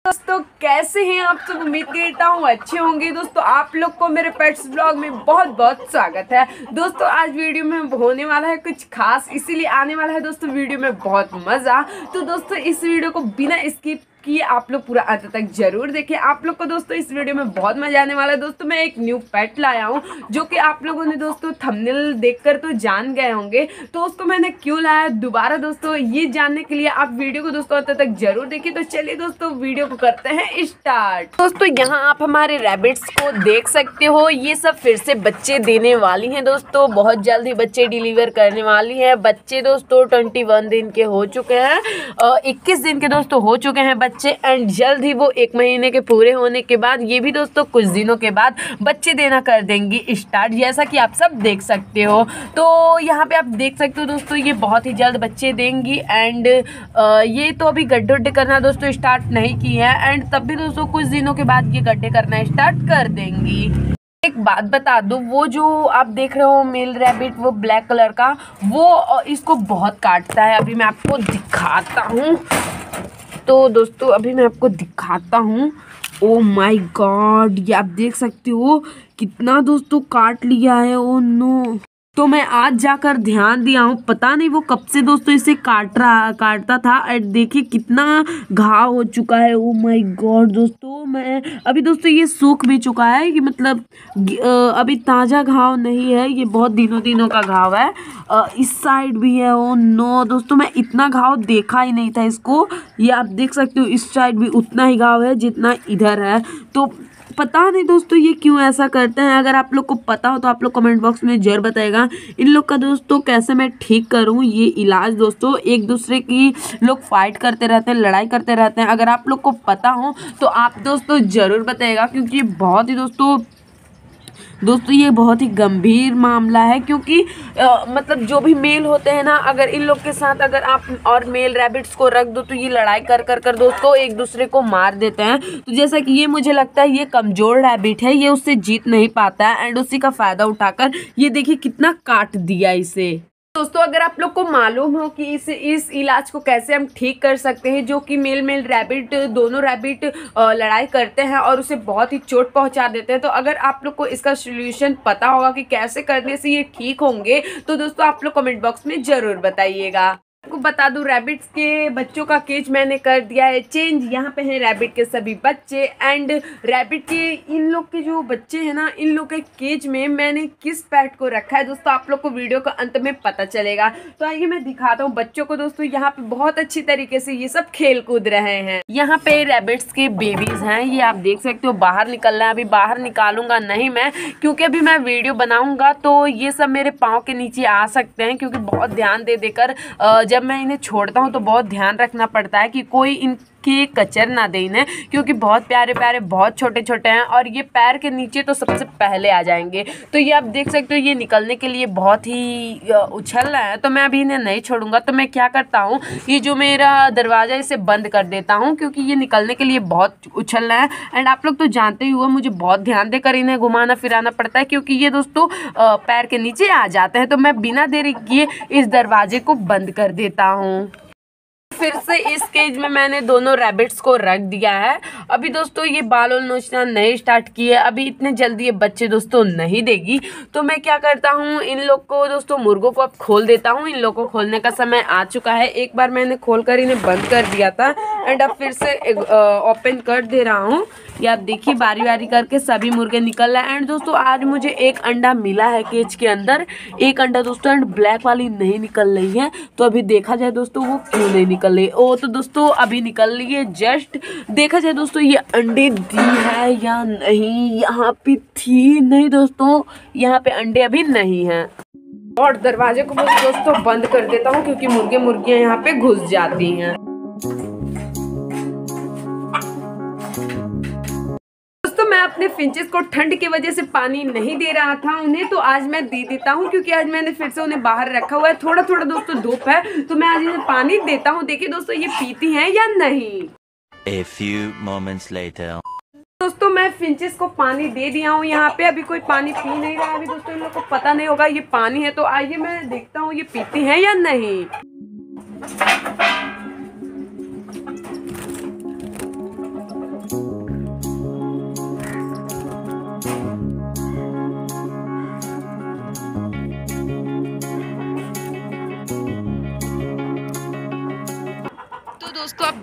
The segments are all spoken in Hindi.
दोस्तों कैसे हैं आप सब। उम्मीद करता हूँ अच्छे होंगे। दोस्तों आप लोग को मेरे पेट्स ब्लॉग में बहुत बहुत स्वागत है। दोस्तों आज वीडियो में होने वाला है कुछ खास, इसीलिए आने वाला है दोस्तों वीडियो में बहुत मजा। तो दोस्तों इस वीडियो को बिना स्किप किए आप लोग पूरा अंत तक जरूर देखें। आप लोग को दोस्तों इस वीडियो में बहुत मजा आने वाला है। दोस्तों मैं एक न्यू पेट लाया हूँ जो कि आप लोगों ने दोस्तों थंबनेल देखकर तो जान गए होंगे। तो उसको मैंने क्यों लाया दोबारा दोस्तों ये जानने के लिए आप वीडियो को दोस्तों अंत तक जरूर देखिए। तो चलिए दोस्तों वीडियो को करते हैं स्टार्ट। दोस्तों यहाँ आप हमारे रैबिट्स को देख सकते हो, ये सब फिर से बच्चे देने वाली हैं। दोस्तों बहुत जल्द ही बच्चे डिलीवर करने वाली है। बच्चे दोस्तों 21 दिन के हो चुके हैं, 21 दिन के दोस्तों हो चुके हैं बच्चे, एंड जल्द ही वो 1 महीने के पूरे होने के बाद ये भी दोस्तों कुछ दिनों के बाद बच्चे देना कर देंगी स्टार्ट, जैसा कि आप सब देख सकते हो। तो यहाँ पे आप देख सकते हो दोस्तों ये बहुत ही जल्द बच्चे देंगी। एंड ये तो अभी गड्ढे उड्ढे करना दोस्तों स्टार्ट नहीं की है, एंड तब भी दोस्तों कुछ दिनों के बाद ये गड्ढे करना स्टार्ट कर देंगी। एक बात बता दो, वो जो आप देख रहे हो मेल रैबिट वो ब्लैक कलर का, वो इसको बहुत काटता है। अभी मैं आपको दिखाता हूँ। तो दोस्तों अभी मैं आपको दिखाता हूँ। ओ माय गॉड, ये आप देख सकते हो कितना दोस्तों काट लिया है। ओ नो, तो मैं आज जाकर ध्यान दिया हूँ, पता नहीं वो कब से दोस्तों इसे काटता था। और देखिए कितना घाव हो चुका है। ओ माय गॉड दोस्तों, मैं अभी दोस्तों ये सूख भी चुका है कि मतलब अभी ताज़ा घाव नहीं है, ये बहुत दिनों का घाव है। इस साइड भी है। ओ नो दोस्तों, मैं इतना घाव देखा ही नहीं था इसको। ये आप देख सकते हो इस साइड भी उतना ही घाव है जितना इधर है। तो पता नहीं दोस्तों ये क्यों ऐसा करते हैं। अगर आप लोग को पता हो तो आप लोग कमेंट बॉक्स में जरूर बताएगा। इन लोग का दोस्तों कैसे मैं ठीक करूं ये इलाज। दोस्तों एक दूसरे की लोग फाइट करते रहते हैं, लड़ाई करते रहते हैं। अगर आप लोग को पता हो तो आप दोस्तों ज़रूर बताएगा, क्योंकि बहुत ही दोस्तों ये बहुत ही गंभीर मामला है। क्योंकि मतलब जो भी मेल होते हैं ना, अगर इन लोग के साथ अगर आप और मेल रैबिट्स को रख दो तो ये लड़ाई कर दोस्तों एक दूसरे को मार देते हैं। तो जैसा कि ये मुझे लगता है ये कमज़ोर रैबिट है, ये उससे जीत नहीं पाता है, एंड उसी का फ़ायदा उठाकर ये देखिए कितना काट दिया इसे। दोस्तों अगर आप लोग को मालूम हो कि इस इलाज को कैसे हम ठीक कर सकते हैं, जो कि मेल रैबिट दोनों रैबिट लड़ाई करते हैं और उसे बहुत ही चोट पहुंचा देते हैं, तो अगर आप लोग को इसका सॉल्यूशन पता होगा कि कैसे करने से ये ठीक होंगे तो दोस्तों आप लोग कमेंट बॉक्स में ज़रूर बताइएगा। आपको बता दूं रैबिट्स के बच्चों का केज मैंने कर दिया है चेंज। यहाँ पे हैं रैबिट के सभी बच्चे, एंड रैबिट के इन लोग के जो बच्चे हैं ना, इन लोग के केज में मैंने किस पेट को रखा है दोस्तों आप लोग को वीडियो का अंत में पता चलेगा। तो आइए मैं दिखाता हूँ बच्चों को। दोस्तों यहाँ पे बहुत अच्छी तरीके से ये सब खेल कूद रहे हैं। यहाँ पे रैबिट्स के बेबीज हैं, ये आप देख सकते हो बाहर निकल रहे हैं। अभी बाहर निकालूंगा नहीं मैं, क्योंकि अभी मैं वीडियो बनाऊंगा तो ये सब मेरे पाँव के नीचे आ सकते हैं, क्योंकि बहुत ध्यान दे देकर जब मैं इन्हें छोड़ता हूँ तो बहुत ध्यान रखना पड़ता है कि कोई इनके कचर ना दे इन्हें, क्योंकि बहुत प्यारे बहुत छोटे हैं और ये पैर के नीचे तो सबसे पहले आ जाएंगे। तो ये आप देख सकते हो ये निकलने के लिए बहुत ही उछल रहा है, तो मैं अभी इन्हें नहीं छोड़ूंगा। तो मैं क्या करता हूँ, ये जो मेरा दरवाज़ा इसे बंद कर देता हूँ, क्योंकि ये निकलने के लिए बहुत उछल रहा है। एंड आप लोग तो जानते ही हुआ मुझे बहुत ध्यान देकर इन्हें घुमाना फिराना पड़ता है, क्योंकि ये दोस्तों पैर के नीचे आ जाते हैं। तो मैं बिना देरी किए इस दरवाजे को बंद कर देता हूँ। फिर से इस केज में मैंने दोनों रैबिट्स को रख दिया है। अभी दोस्तों ये बाल और नोचना नहीं स्टार्ट किए, अभी इतने जल्दी ये बच्चे दोस्तों नहीं देगी। तो मैं क्या करता हूँ, इन लोग को दोस्तों मुर्गों को अब खोल देता हूँ। इन लोग को खोलने का समय आ चुका है। एक बार मैंने खोल कर इन्हें बंद कर दिया था, एंड अब फिर से ओपन कर दे रहा हूँ। ये आप देखिए बारी करके सभी मुर्गे निकल रहे हैं। एंड दोस्तों आज मुझे एक अंडा मिला है केज के अंदर, एक अंडा दोस्तों, एंड ब्लैक वाली नहीं निकल रही है। तो अभी देखा जाए दोस्तों वो क्यों नहीं निकल रही। ओ तो दोस्तों अभी निकल रही है। जस्ट देखा जाए दोस्तों ये अंडे दी है या नहीं, यहाँ पे थी नहीं दोस्तों, यहाँ पे अंडे अभी नहीं हैं। और दरवाजे को मैं दोस्तों बंद कर देता हूँ, क्योंकि मुर्गियाँ यहाँ पे घुस जाती हैं। मैं अपने फिंचेस को ठंड की वजह से पानी नहीं दे रहा था उन्हें, तो आज मैं दे देता हूँ, क्योंकि आज मैंने फिर से उन्हें बाहर रखा हुआ है। थोड़ा दोस्तों धूप है, तो मैं आज इन्हें पानी देता हूँ। देखिए दोस्तों ये पीती हैं या नहीं। A few moments later. दोस्तों मैं फिंचेस को पानी दे दिया हूँ। यहाँ पे अभी कोई पानी पी नहीं रहा है। अभी दोस्तों इन लोग को पता नहीं होगा ये पानी है, तो आइए मैं देखता हूँ ये पीती हैं या नहीं।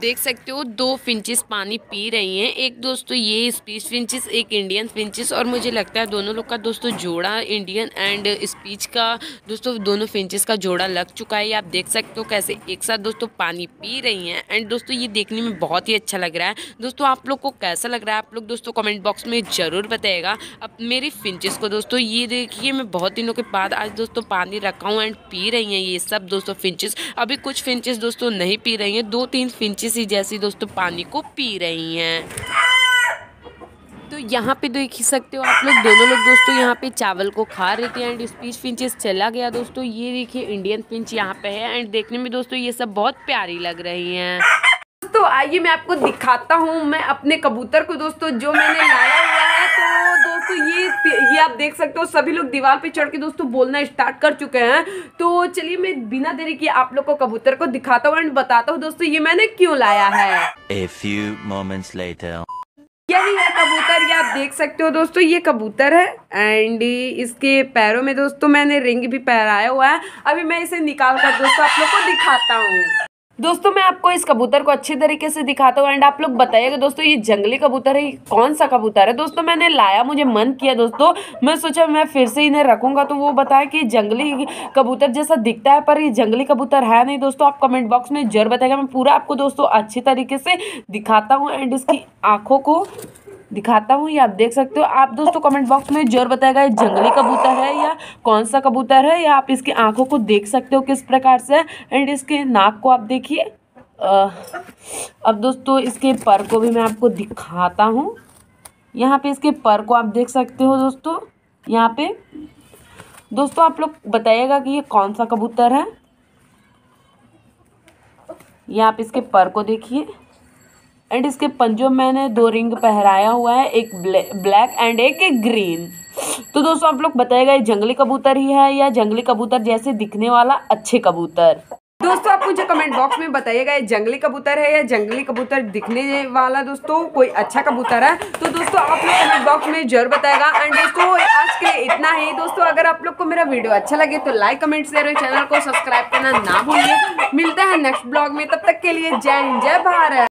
देख सकते हो 2 फिंचेस पानी पी रही हैं। एक दोस्तों ये स्पीच फिंचेस, एक इंडियन फिंचेस, और मुझे लगता है दोनों लोग का दोस्तों जोड़ा इंडियन एंड स्पीच का दोस्तों दोनों फिंचेस का जोड़ा लग चुका है। आप देख सकते हो कैसे एक साथ दोस्तों पानी पी रही हैं। एंड दोस्तों ये देखने में बहुत ही अच्छा लग रहा है। दोस्तों आप लोग को कैसा लग रहा है आप लोग दोस्तों कमेंट बॉक्स में ज़रूर बताइएगा। अब मेरी फिंचेस को दोस्तों ये देखिए मैं बहुत दिनों के बाद आज दोस्तों पानी रखा हूँ एंड पी रही हैं ये सब दोस्तों फिंचेस। अभी कुछ फिंचेस दोस्तों नहीं पी रही हैं, 2-3 फिंचेस ही जैसी दोस्तों पानी को पी रही हैं। तो यहाँ पे देख ही सकते हो आप लोग दोनों लोग दोस्तों यहाँ पे चावल को खा रहे थे एंड स्पीच फिंचेस चला गया दोस्तों। ये देखिए इंडियन फिंच यहाँ पे है एंड देखने में दोस्तों ये सब बहुत प्यारी लग रही हैं। तो आइए मैं आपको दिखाता हूँ मैं अपने कबूतर को दोस्तों जो मैंने लाया हुआ है। तो दोस्तों ये आप देख सकते हो सभी लोग दीवार पे चढ़ के दोस्तों बोलना स्टार्ट कर चुके हैं। तो चलिए मैं बिना देरी किए आप लोग को कबूतर को दिखाता हूँ एंड बताता हूँ दोस्तों ये मैंने क्यों लाया है। A few moments later. यही है कबूतर, ये आप देख सकते हो दोस्तों ये कबूतर है एंड इसके पैरों में दोस्तों मैंने रिंग भी पहनाया हुआ है। अभी मैं इसे निकाल कर दोस्तों आप लोग को दिखाता हूँ। दोस्तों मैं आपको इस कबूतर को अच्छी तरीके से दिखाता हूँ एंड आप लोग बताइएगा दोस्तों ये जंगली कबूतर है कौन सा कबूतर है। दोस्तों मैंने लाया, मुझे मन किया दोस्तों, मैं सोचा मैं फिर से इन्हें रखूंगा तो वो बताया कि जंगली कबूतर जैसा दिखता है पर ये जंगली कबूतर है नहीं। दोस्तों आप कमेंट बॉक्स में जरूर बताइएगा, मैं पूरा आपको दोस्तों अच्छी तरीके से दिखाता हूँ एंड इसकी आँखों को दिखाता हूँ। ये आप देख सकते हो। आप दोस्तों कमेंट बॉक्स में जरूर बताएगा ये जंगली कबूतर है या कौन सा कबूतर है, या आप इसकी आंखों को देख सकते हो किस प्रकार से एंड इसके नाक को आप देखिए। अब दोस्तों इसके पर को भी मैं आपको दिखाता हूँ। यहाँ पे इसके पर को आप देख सकते हो दोस्तों। यहाँ पे दोस्तों आप लोग बताइएगा कि ये कौन सा कबूतर है। ये आप इसके पर को देखिए एंड इसके पंजों में मैंने 2 रिंग पहराया हुआ है, एक ब्लैक एंड एक ग्रीन। तो दोस्तों आप लोग बताइएगा ये जंगली कबूतर ही है या जंगली कबूतर जैसे दिखने वाला अच्छे कबूतर। दोस्तों आप मुझे कमेंट बॉक्स में बताइएगा ये जंगली कबूतर है या जंगली कबूतर दिखने वाला दोस्तों कोई अच्छा कबूतर है। तो दोस्तों आप लोग कमेंट बॉक्स में जरूर बताएगा एंड दोस्तों आज के लिए इतना ही। दोस्तों अगर आप लोग को मेरा वीडियो अच्छा लगे तो लाइक कमेंट शेयर और चैनल को सब्सक्राइब करना ना भूलिए। मिलता है नेक्स्ट ब्लॉग में, तब तक के लिए जय हिंद जय भारत।